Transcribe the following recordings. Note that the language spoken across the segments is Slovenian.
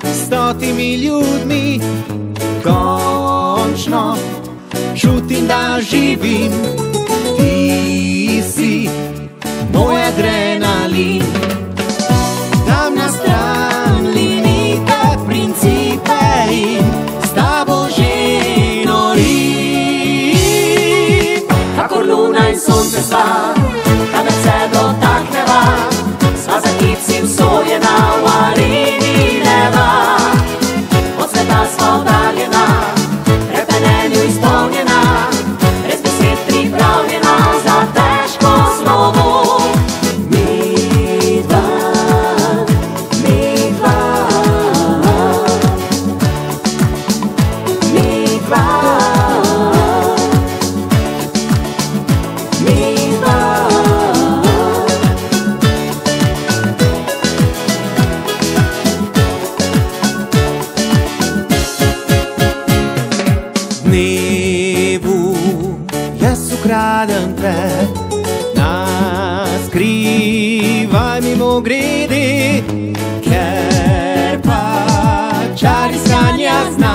stotimi ljudmi. Končno čutim, da živim, ti si moj adrenalin. Dam na stran limite, principe in s tabo že norim. Kakor luna in sonce sva, kadar se dotakneva, sva za kipci usojena v arini neba. Od sveta sva oddaljena, repenenju izpolnjena, brez besed pripravljena za težko slovo. Midva, midva, midva, midva. Dnevu jaz ukradem te, naskrivaj mimogrede, ker pa čar iskanja zna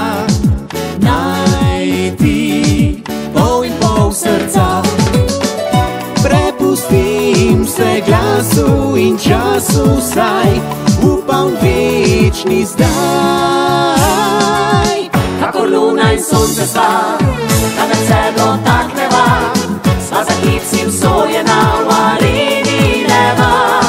najti pol in pol srca. Prepustim se glasu in času, saj upam večni zdaj. Kakor luna in sonce sva, kadar se dotakneva, sva za kipci usojena v arini neba.